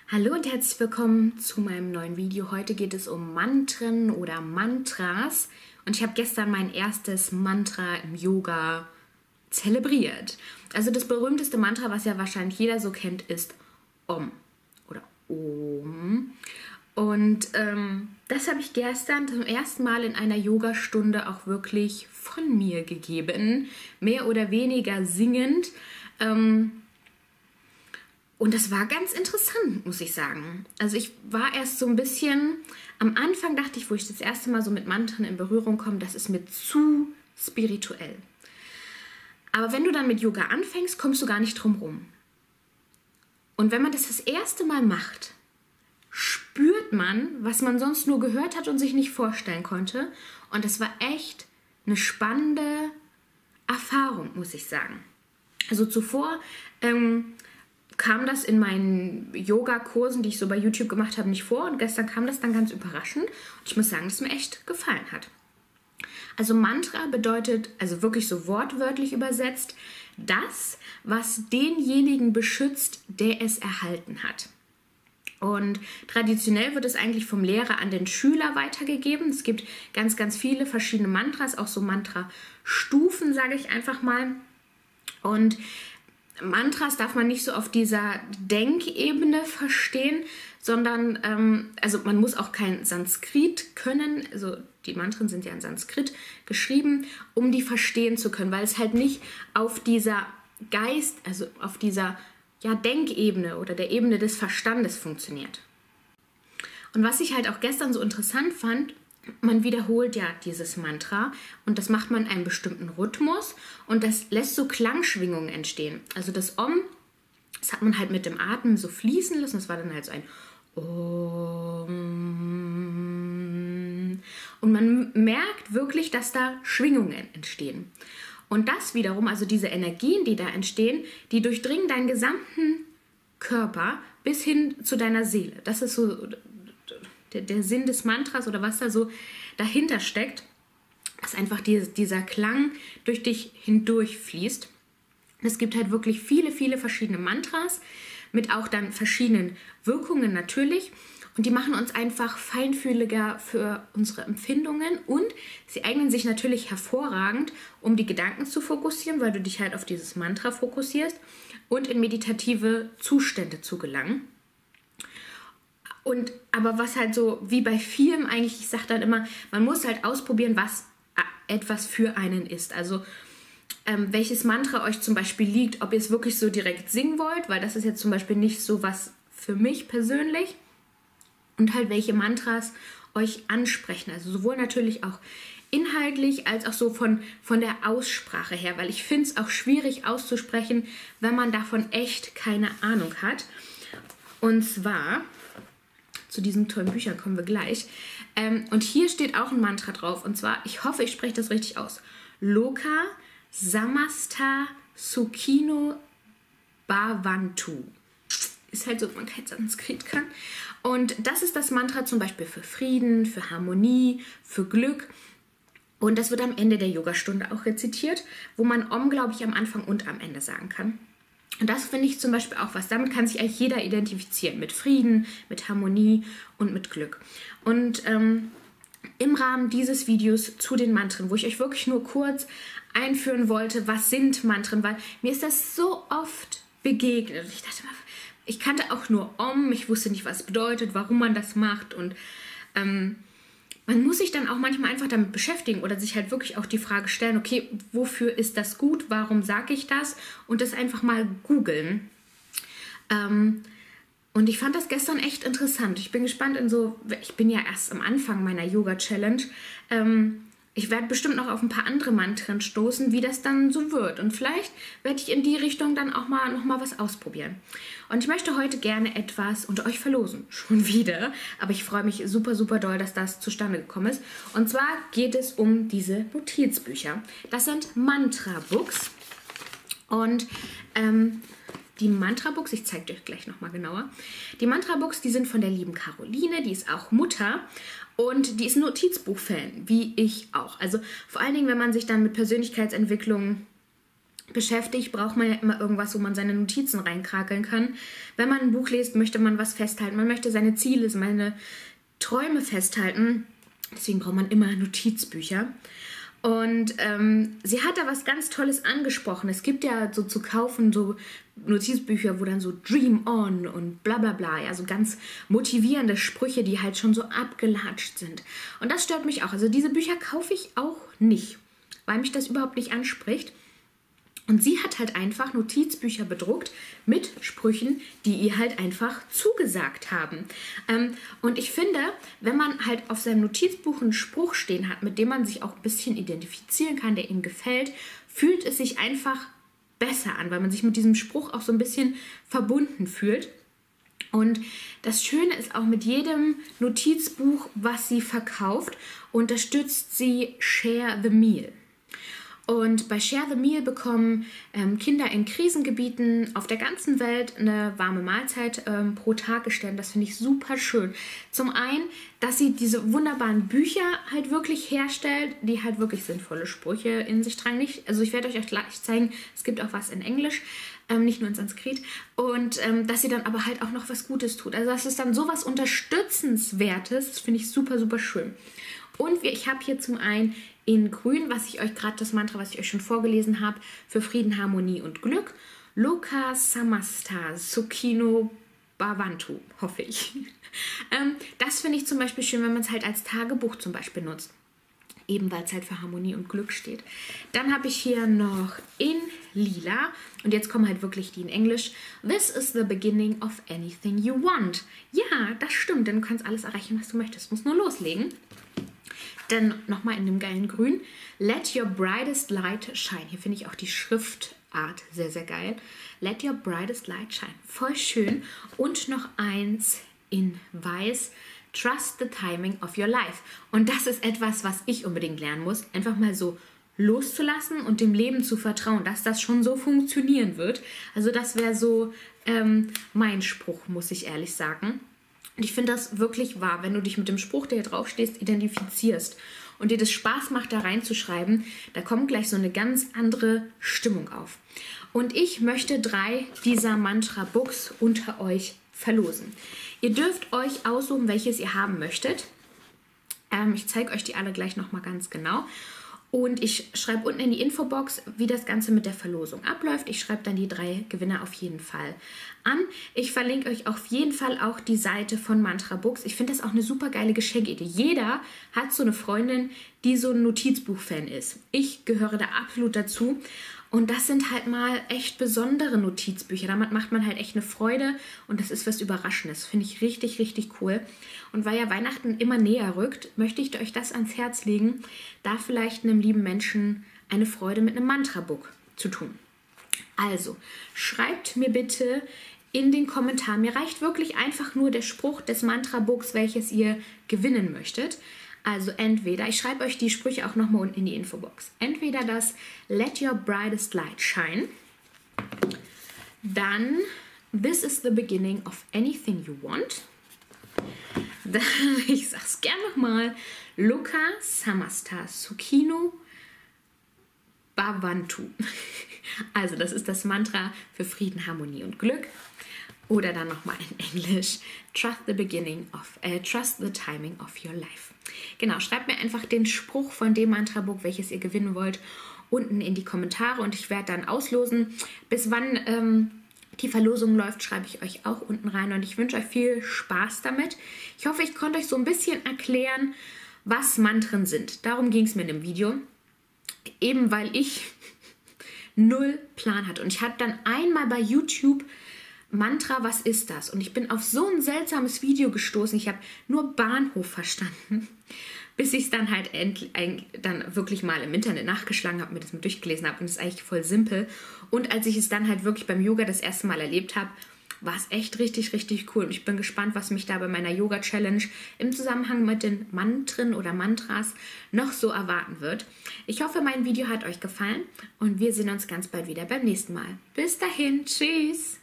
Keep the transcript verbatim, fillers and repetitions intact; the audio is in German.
Hallo und herzlich willkommen zu meinem neuen Video. Heute geht es um Mantren oder Mantras und ich habe gestern mein erstes Mantra im Yoga zelebriert. Also das berühmteste Mantra, was ja wahrscheinlich jeder so kennt, ist Om oder Om. Und ähm, das habe ich gestern zum ersten Mal in einer Yogastunde auch wirklich von mir gegeben, mehr oder weniger singend. Ähm, Und das war ganz interessant, muss ich sagen. Also ich war erst so ein bisschen, am Anfang dachte ich, wo ich das erste Mal so mit Mantren in Berührung komme, das ist mir zu spirituell. Aber wenn du dann mit Yoga anfängst, kommst du gar nicht drum rum. Und wenn man das das erste Mal macht, spürt man, was man sonst nur gehört hat und sich nicht vorstellen konnte. Und das war echt eine spannende Erfahrung, muss ich sagen. Also zuvor ähm, kam das in meinen Yoga-Kursen, die ich so bei YouTube gemacht habe, nicht vor. Und gestern kam das dann ganz überraschend. Und ich muss sagen, dass es mir echt gefallen hat. Also Mantra bedeutet, also wirklich so wortwörtlich übersetzt, das, was denjenigen beschützt, der es erhalten hat. Und traditionell wird es eigentlich vom Lehrer an den Schüler weitergegeben. Es gibt ganz, ganz viele verschiedene Mantras, auch so Mantra-Stufen, sage ich einfach mal. Und Mantras darf man nicht so auf dieser Denkebene verstehen, sondern ähm, also man muss auch kein Sanskrit können, also die Mantren sind ja in Sanskrit geschrieben, um die verstehen zu können, weil es halt nicht auf dieser Geist, also auf dieser ja, Denkebene oder der Ebene des Verstandes funktioniert. Und was ich halt auch gestern so interessant fand, man wiederholt ja dieses Mantra und das macht man in einem bestimmten Rhythmus und das lässt so Klangschwingungen entstehen. Also das Om, das hat man halt mit dem Atem so fließen lassen, das war dann halt so ein Om. Und man merkt wirklich, dass da Schwingungen entstehen. Und das wiederum, also diese Energien, die da entstehen, die durchdringen deinen gesamten Körper bis hin zu deiner Seele. Das ist so Der, der Sinn des Mantras oder was da so dahinter steckt, dass einfach die, dieser Klang durch dich hindurch fließt. Es gibt halt wirklich viele, viele verschiedene Mantras mit auch dann verschiedenen Wirkungen natürlich und die machen uns einfach feinfühliger für unsere Empfindungen und sie eignen sich natürlich hervorragend, um die Gedanken zu fokussieren, weil du dich halt auf dieses Mantra fokussierst und in meditative Zustände zu gelangen. Und aber was halt so, wie bei vielem eigentlich, ich sage dann immer, man muss halt ausprobieren, was etwas für einen ist. Also ähm, welches Mantra euch zum Beispiel liegt, ob ihr es wirklich so direkt singen wollt, weil das ist jetzt zum Beispiel nicht so was für mich persönlich. Und halt welche Mantras euch ansprechen. Also sowohl natürlich auch inhaltlich als auch so von, von der Aussprache her, weil ich finde es auch schwierig auszusprechen, wenn man davon echt keine Ahnung hat. Und zwar, zu diesen tollen Büchern kommen wir gleich. Ähm, und hier steht auch ein Mantra drauf. Und zwar, ich hoffe, ich spreche das richtig aus. Loka Samasta Sukhino Bhavantu. Ist halt so, man kein Sanskrit kann. Und das ist das Mantra zum Beispiel für Frieden, für Harmonie, für Glück. Und das wird am Ende der Yogastunde auch rezitiert, wo man Om, glaube ich, am Anfang und am Ende sagen kann. Und das finde ich zum Beispiel auch was. Damit kann sich eigentlich jeder identifizieren. Mit Frieden, mit Harmonie und mit Glück. Und ähm, im Rahmen dieses Videos zu den Mantren, wo ich euch wirklich nur kurz einführen wollte, was sind Mantren, weil mir ist das so oft begegnet. Und ich dachte, ich kannte auch nur Om, ich wusste nicht, was es bedeutet, warum man das macht. Und ähm, man muss sich dann auch manchmal einfach damit beschäftigen oder sich halt wirklich auch die Frage stellen, okay, wofür ist das gut, warum sage ich das? Und das einfach mal googeln. Ähm, und ich fand das gestern echt interessant. Ich bin gespannt in so, ich bin ja erst am Anfang meiner Yoga-Challenge. Ähm, ich werde bestimmt noch auf ein paar andere Mantren stoßen, wie das dann so wird. Und vielleicht werde ich in die Richtung dann auch mal noch mal was ausprobieren. Und ich möchte heute gerne etwas unter euch verlosen. Schon wieder. Aber ich freue mich super, super doll, dass das zustande gekommen ist. Und zwar geht es um diese Notizbücher. Das sind Mantra-Books. Und ähm, die Mantra-Books, ich zeige euch gleich nochmal genauer. Die Mantra-Books, die sind von der lieben Caroline, die ist auch Mutter. Und die ist ein Notizbuch-Fan, wie ich auch. Also vor allen Dingen, wenn man sich dann mit Persönlichkeitsentwicklung beschäftigt, braucht man ja immer irgendwas, wo man seine Notizen reinkrakeln kann. Wenn man ein Buch liest, möchte man was festhalten. Man möchte seine Ziele, seine Träume festhalten. Deswegen braucht man immer Notizbücher. Und ähm, sie hat da was ganz Tolles angesprochen. Es gibt ja so zu kaufen so Notizbücher, wo dann so Dream on und bla bla bla, ja, so ganz motivierende Sprüche, die halt schon so abgelatscht sind. Und das stört mich auch. Also diese Bücher kaufe ich auch nicht, weil mich das überhaupt nicht anspricht. Und sie hat halt einfach Notizbücher bedruckt mit Sprüchen, die ihr halt einfach zugesagt haben. Ähm, und ich finde, wenn man halt auf seinem Notizbuch einen Spruch stehen hat, mit dem man sich auch ein bisschen identifizieren kann, der ihm gefällt, fühlt es sich einfach besser an, weil man sich mit diesem Spruch auch so ein bisschen verbunden fühlt. Und das Schöne ist auch, mit jedem Notizbuch, was sie verkauft, unterstützt sie Share the Meal. Und bei Share the Meal bekommen ähm, Kinder in Krisengebieten auf der ganzen Welt eine warme Mahlzeit ähm, pro Tag gestellt. Das finde ich super schön. Zum einen, dass sie diese wunderbaren Bücher halt wirklich herstellt, die halt wirklich sinnvolle Sprüche in sich tragen. Nicht, also ich werde euch auch gleich zeigen, es gibt auch was in Englisch, ähm, nicht nur in Sanskrit. Und ähm, dass sie dann aber halt auch noch was Gutes tut. Also das ist dann sowas Unterstützenswertes. Das finde ich super, super schön. Und ich habe hier zum einen in grün, was ich euch gerade, das Mantra, was ich euch schon vorgelesen habe, für Frieden, Harmonie und Glück. Loka Samasta Sukhino Bhavantu, hoffe ich. ähm, das finde ich zum Beispiel schön, wenn man es halt als Tagebuch zum Beispiel nutzt. Eben weil es halt für Harmonie und Glück steht. Dann habe ich hier noch in lila, und jetzt kommen halt wirklich die in Englisch. This is the beginning of anything you want. Ja, das stimmt, denn du kannst alles erreichen, was du möchtest. Du musst nur loslegen. Dann nochmal in dem geilen Grün. Let your brightest light shine. Hier finde ich auch die Schriftart sehr, sehr geil. Let your brightest light shine. Voll schön. Und noch eins in weiß. Trust the timing of your life. Und das ist etwas, was ich unbedingt lernen muss. Einfach mal so loszulassen und dem Leben zu vertrauen, dass das schon so funktionieren wird. Also das wäre so ähm, mein Spruch, muss ich ehrlich sagen. Und ich finde das wirklich wahr, wenn du dich mit dem Spruch, der hier drauf steht, identifizierst und dir das Spaß macht, da reinzuschreiben, da kommt gleich so eine ganz andere Stimmung auf. Und ich möchte drei dieser Mantra-Books unter euch verlosen. Ihr dürft euch aussuchen, welches ihr haben möchtet. Ähm, ich zeige euch die alle gleich nochmal ganz genau. Und ich schreibe unten in die Infobox, wie das Ganze mit der Verlosung abläuft. Ich schreibe dann die drei Gewinner auf jeden Fall an. Ich verlinke euch auf jeden Fall auch die Seite von Mantra Books. Ich finde das auch eine super geile Geschenkidee. Jeder hat so eine Freundin, die so ein Notizbuch-Fan ist. Ich gehöre da absolut dazu. Und das sind halt mal echt besondere Notizbücher. Damit macht man halt echt eine Freude und das ist was Überraschendes. Finde ich richtig, richtig cool. Und weil ja Weihnachten immer näher rückt, möchte ich euch das ans Herz legen, da vielleicht einem lieben Menschen eine Freude mit einem Mantra-Book zu tun. Also, schreibt mir bitte in den Kommentaren, mir reicht wirklich einfach nur der Spruch des Mantra-Books, welches ihr gewinnen möchtet. Also entweder, ich schreibe euch die Sprüche auch nochmal unten in die Infobox, entweder das Let your brightest light shine, dann This is the beginning of anything you want, dann, ich sag's gern nochmal, Loka Samasta Sukhino Bhavantu. Also das ist das Mantra für Frieden, Harmonie und Glück. Oder dann nochmal in Englisch, Trust the beginning of, äh, Trust the timing of your life. Genau, schreibt mir einfach den Spruch von dem Mantra-Book, welches ihr gewinnen wollt, unten in die Kommentare und ich werde dann auslosen. Bis wann ähm, die Verlosung läuft, schreibe ich euch auch unten rein und ich wünsche euch viel Spaß damit. Ich hoffe, ich konnte euch so ein bisschen erklären, was Mantren sind. Darum ging es mir in dem Video. Eben weil ich null Plan hatte. Und ich hatte dann einmal bei YouTube Mantra, was ist das? Und ich bin auf so ein seltsames Video gestoßen. Ich habe nur Bahnhof verstanden, bis ich es dann halt endlich, dann wirklich mal im Internet nachgeschlagen habe, mir das mal durchgelesen habe. Und es ist eigentlich voll simpel. Und als ich es dann halt wirklich beim Yoga das erste Mal erlebt habe, war es echt richtig, richtig cool. Und ich bin gespannt, was mich da bei meiner Yoga-Challenge im Zusammenhang mit den Mantren oder Mantras noch so erwarten wird. Ich hoffe, mein Video hat euch gefallen und wir sehen uns ganz bald wieder beim nächsten Mal. Bis dahin, tschüss!